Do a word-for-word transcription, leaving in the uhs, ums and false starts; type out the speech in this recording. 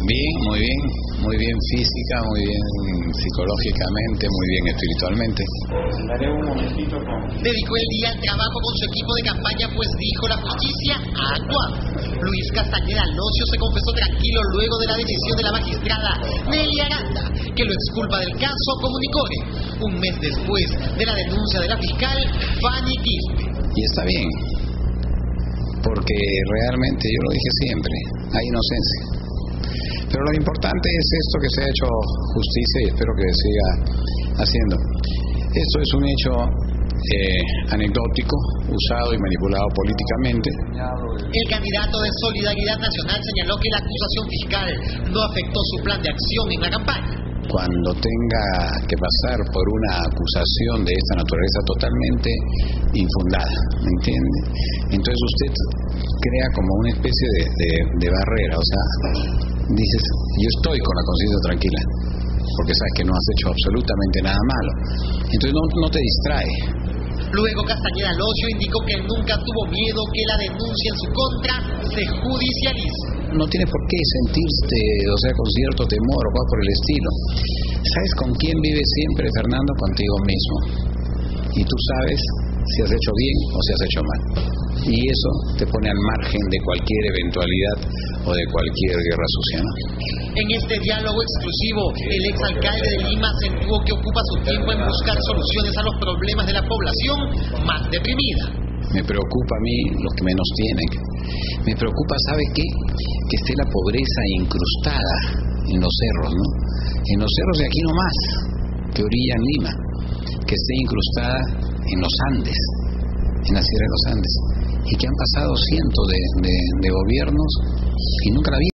Bien, muy bien, muy bien física, muy bien psicológicamente, muy bien espiritualmente. Daré un momentito con... Dedicó el día al trabajo con su equipo de campaña, pues dijo: la justicia ha actuado. Luis Castañeda Locio se confesó tranquilo luego de la decisión de la magistrada Nelly Aranda, que lo exculpa del caso Comunicore, un mes después de la denuncia de la fiscal Fanny Quispe. Y está bien, porque realmente, yo lo dije siempre, hay inocencia. Pero lo importante es esto, que se ha hecho justicia, y espero que siga haciendo. Esto es un hecho eh, anecdótico, usado y manipulado políticamente. El candidato de Solidaridad Nacional señaló que la acusación fiscal no afectó su plan de acción en la campaña. Cuando tenga que pasar por una acusación de esta naturaleza totalmente infundada, ¿me entiende? Entonces usted crea como una especie de, de, de barrera, o sea, dices, yo estoy con la conciencia tranquila, porque sabes que no has hecho absolutamente nada malo. Entonces no, no te distrae. Luego Castañeda Locio indicó que nunca tuvo miedo que la denuncia en su contra se judicialice. No tiene por qué sentirte, o sea, con cierto temor o cosas por el estilo. ¿Sabes con quién vives siempre, Fernando? Contigo mismo. Y tú sabes si has hecho bien o si has hecho mal. Y eso te pone al margen de cualquier eventualidad o de cualquier guerra sucia, ¿no? En este diálogo exclusivo, el exalcalde de Lima acentuó que ocupa su tiempo en buscar soluciones a los problemas de la población más deprimida. Me preocupa a mí los que menos tienen. Me preocupa, ¿sabe qué? Que esté la pobreza incrustada en los cerros, ¿no? En los cerros de aquí nomás, que orillan Lima. Que esté incrustada en los Andes, en la Sierra de los Andes. Y que han pasado cientos de, de, de gobiernos y nunca la vi.